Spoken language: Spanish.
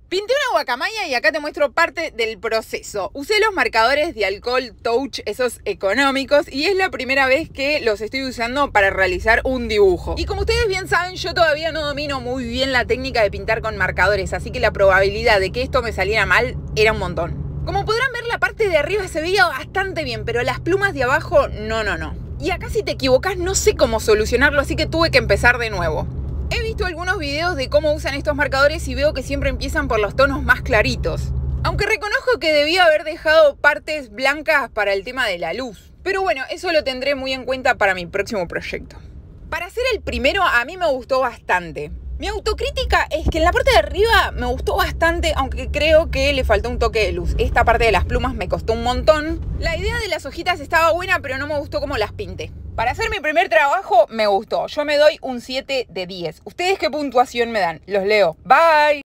Pinté una guacamaya y acá te muestro parte del proceso. Usé los marcadores de alcohol Touch, esos económicos, y es la primera vez que los estoy usando para realizar un dibujo. Y como ustedes bien saben, yo todavía no domino muy bien la técnica de pintar con marcadores, así que la probabilidad de que esto me saliera mal era un montón. Como podrán ver, la parte de arriba se veía bastante bien, pero las plumas de abajo, no. Y acá si te equivocas no sé cómo solucionarlo, así que tuve que empezar de nuevo. He visto algunos videos de cómo usan estos marcadores y veo que siempre empiezan por los tonos más claritos. Aunque reconozco que debía haber dejado partes blancas para el tema de la luz. Pero bueno, eso lo tendré muy en cuenta para mi próximo proyecto. Para hacer el primero, a mí me gustó bastante. Mi autocrítica es que en la parte de arriba me gustó bastante, aunque creo que le faltó un toque de luz. Esta parte de las plumas me costó un montón. La idea de las hojitas estaba buena, pero no me gustó cómo las pinté. Para hacer mi primer trabajo me gustó. Yo me doy un 7 de 10. ¿Ustedes qué puntuación me dan? Los leo. Bye.